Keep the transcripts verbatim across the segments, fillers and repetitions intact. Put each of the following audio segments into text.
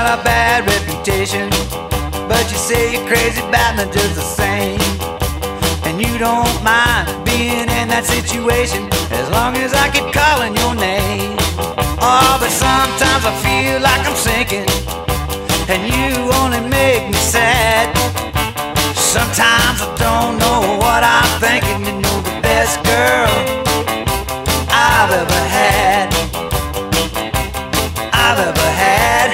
got a bad reputation, but you say you're crazy about me just the same. And you don't mind being in that situation as long as I keep calling your name. Oh, but sometimes I feel like I'm sinking, and you only make me sad. Sometimes I don't know what I'm thinking, and you're the best girl I've ever had. I've ever had.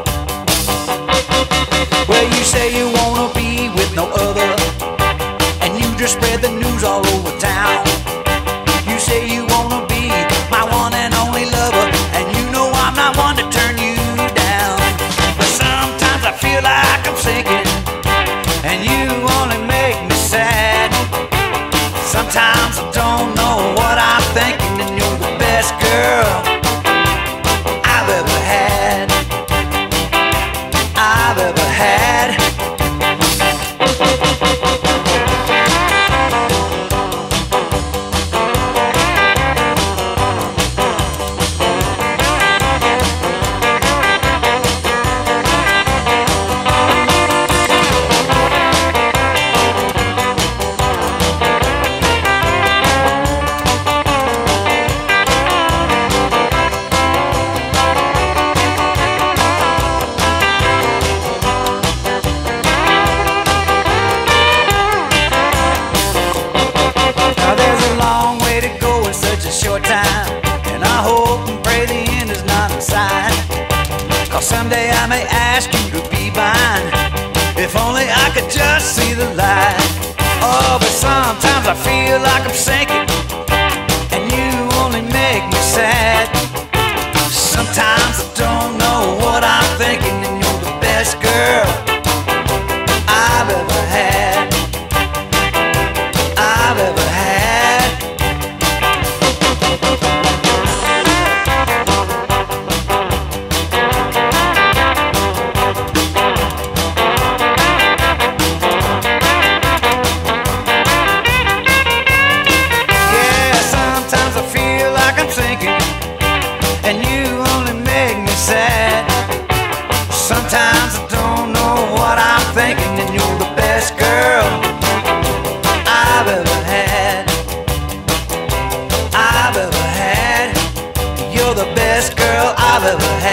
Well, you say you wanna be with no other, and you just spread the news all over town. You say you wanna be my one and only lover, and you know I'm not one to turn you down. But sometimes I feel like I'm sinking, and you only make me sad. Sometimes I don't know what I'm thinking, and you're the best girl I've ever had. I've ever had. Short time, and I hope and pray the end is not in sight. Cause someday I may ask you to be mine, if only I could just see the light. Oh, but sometimes I feel like I'm sinking, and you only make me sad. Sometimes I don't know what I'm thinking, and you're the best girl I've ever had. I've ever had. And you only make me sad. Sometimes I don't know what I'm thinking, and you're the best girl I've ever had. I've ever had. You're the best girl I've ever had.